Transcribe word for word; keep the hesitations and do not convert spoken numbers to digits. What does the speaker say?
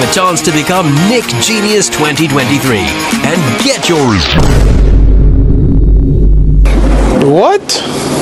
a chance to become Nick Genius twenty twenty-three and get your... What?